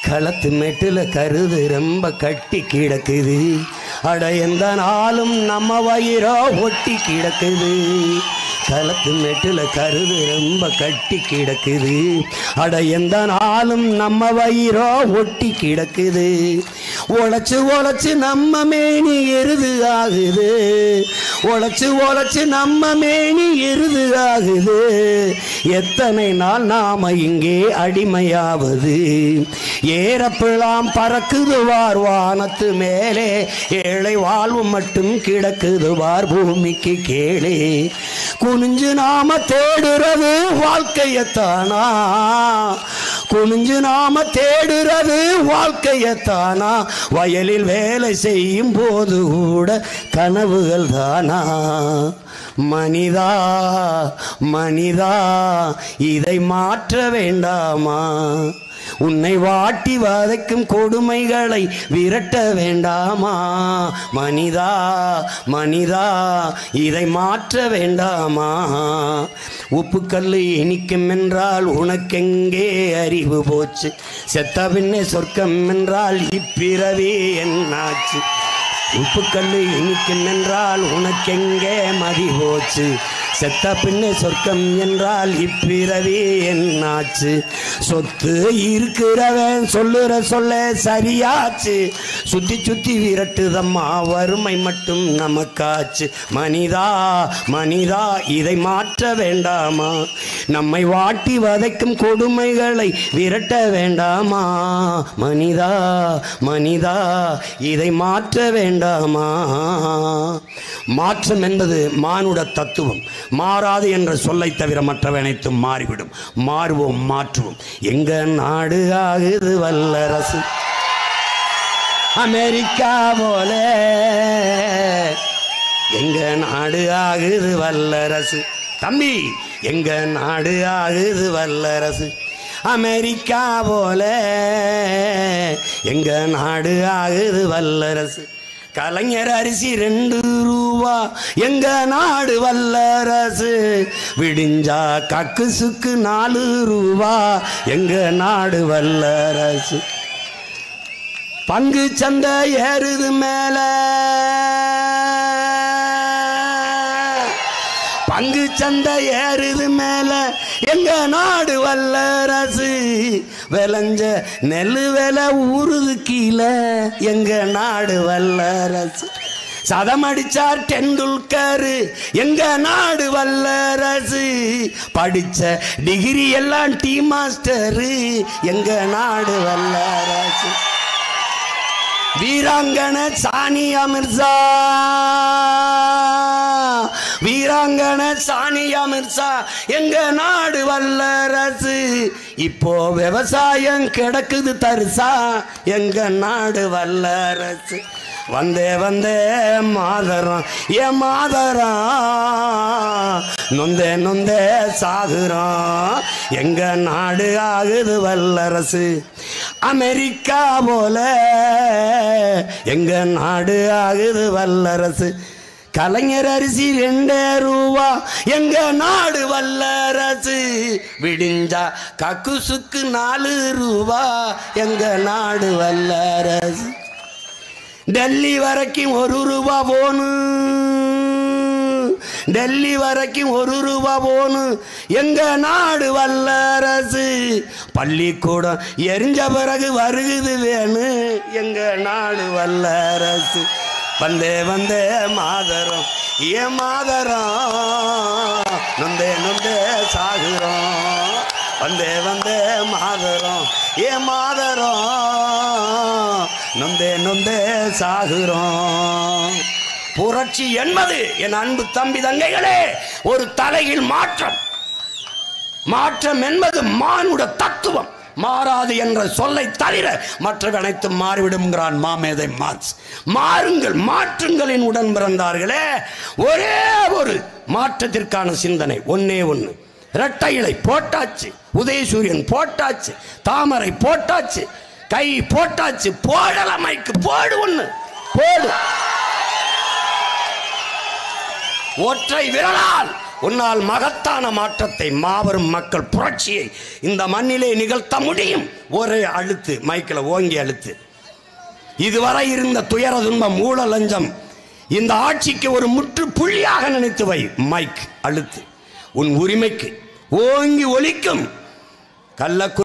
களத்து மெட்டுல கருது ரொம்ப கட்டி கிடக்குது. அட எந்த நாளும் நம்ம வயிறோ ஒட்டி கிடக்குது. களத்து மெட்டுல கருது ரொம்ப கட்டி கிடக்குது. அட எந்த நாளும் நம்ம வயிறோ ஒட்டி கிடக்குது. உழைச்சு உழைச்சு நம்ம மேனி எருது ஆகுது. உழைச்சு உழைச்சு நம்ம மேனி எருது ஆகுது. எத்தனை நாள் நாம இங்கே அடிமையாவது. ஏறப்பிழாம் பறக்குதுவார் வானத்து மேலே. ஏழை வாழ்வு மட்டும் கிடக்குதுவார் பூமிக்கு கேளே. குனிஞ்சு நாம தேடுறது வாழ்க்கையத்தானா. குனிஞ்சு நாம தேடுறது வாழ்க்கையத்தானா. வயலில் வேலை செய்யும் போது கூட கனவுகள் தானா. மனிதா மனிதா இதை மாற்ற வேண்டாமா. உன்னை வாட்டி வதைக்கும் கொடுமைகளை விரட்ட வேண்டாமா. மனிதா மனிதா இதை மாற்ற வேண்டாமா. உப்புக்கல்லு இனிக்கும் என்றால் உனக்கெங்கே அறிவு போச்சு. செத்த பின்னே சொர்க்கம் என்றால் இப்பிறவி என்னாச்சு. உப்புக்கல்லு இனிக்கும் என்றால் உனக்கெங்கே மதி போச்சு. செத்த பின்னே சொர்க்கம் என்றால் இப்பிறவி என்னாச்சு. சொத்து இருக்கிறவன் சொல்லுற சொல்ல சரியாச்சு. சுத்தி சுத்தி விரட்டுதம்மா வறுமை மட்டும் நமக்காச்சு. மனிதா மனிதா இதை மாற்ற வேண்டாமா. நம்மை வாட்டி வதைக்கும் கொடுமைகளை விரட்ட வேண்டாமா. மனிதா மனிதா இதை மாற்ற வேண்டாமா. மாற்றம் என்பது மானுட தத்துவம். மாறாது என்ற சொல்லை தவிர மற்றவை அனைத்தும் மாறிவிடும். மாறுவோம் மாற்றுவோம். எங்க நாடு ஆகுது வல்லரசு அமெரிக்கா போல. எங்க நாடு ஆகுது வல்லரசு. தம்பி எங்க நாடு ஆகுது வல்லரசு அமெரிக்கா போல. எங்க நாடு ஆகுது வல்லரசு. கலைஞர் அரிசி 2 ரூபா எங்க நாடு வல்லரசு. விடிஞ்சா கக்கு சுக்கு 4 ரூபா எங்க நாடு வல்லரசு. பங்கு சந்தை ஏறுது மேல. பங்கு சந்தை ஏறுது மேல எங்க நாடு வல்லரசு. விளைஞ்ச நெல்லு விலை ஊறுது கீழே எங்க நாடு வல்லரசு. சதம் அடிச்சார் டெண்டுல்கர் எங்க நாடு வல்லரசு. படிச்ச டிகிரி எல்லாம் டீ மாஸ்டர் எங்க நாடு வல்லரசு. வீராங்கனை சானியா மிர்சா. வீராங்கனை சானியா மிர்சா எங்க நாடு வல்லரசு. இப்போ விவசாயம் கிடக்குது தரிசா எங்க நாடு வல்லரசு. வந்தே வந்தே மாதரம் ஏ மாதரம். நொந்தே நொந்தே சாகுறோம் எங்க நாடு ஆகுது வல்லரசு அமெரிக்கா போல. எங்க நாடு ஆகுது வல்லரசு. கலைஞர் அரிசி 2 ரூபா எங்க நாடு வல்லரசு. விடிஞ்சா கக்கு சுக்கு 4 ரூபா எங்க நாடு வல்லரசு. டெல்லி வரைக்கும் 1 ரூபா போனு. டெல்லி வரைக்கும் 1 ரூபா போனு எங்க நாடு வல்லரசு. பள்ளிக்கூடம் எரிஞ்ச பிறகு வருகுது வேணு எங்க நாடு வல்லரசு. வந்தே வந்தே மாதரம் ஏ மாதரம். நொந்தே நொந்தே சாகுறோம். வந்தே வந்தே மாதரம் ஏ மாதரம். நொந்தே நொந்தே சாகுறோம். புரட்சி என்பது என் அன்பு தம்பி தங்கைகளே ஒரு தலையில் மாற்றம். மாற்றம் என்பது மானுட தத்துவம். மாறாது என்ற சொல்லை தவிர மற்றவை அனைத்தும் மாறிவிடுங்கிறான் மாமேதை மார்க்ஸ். மாறுங்கள் மாற்றுங்களின் உடன் பிறந்தார்களே. ஒரே ஒரு மாற்றத்திற்கான சிந்தனை ஒன்னே ஒன்று. இரட்டை இலை போட்டாச்சு, உதயசூரியன் போட்டாச்சு, தாமரை போட்டாச்சு, கை போட்டாச்சு. போடலமைக்கு போடு ஒண்ணு போடு. ஒற்றை விரலால் உன்னால் மகத்தான மாற்றத்தை, மாபெரும் மக்கள் புரட்சியை இந்த மண்ணிலே நிகழ்த்த முடியும். ஒரே அழுத்து, மைக்கில் ஓங்கி அழுத்து. இதுவரை இருந்த துயர துன்பம், ஊழல், லஞ்சம், இந்த ஆட்சிக்கு ஒரு முற்றுப்புள்ளியாக நினைத்து வை. மைக் அழுத்து. உன் உரிமைக்கு ஓங்கி ஒலிக்கும். கள்ள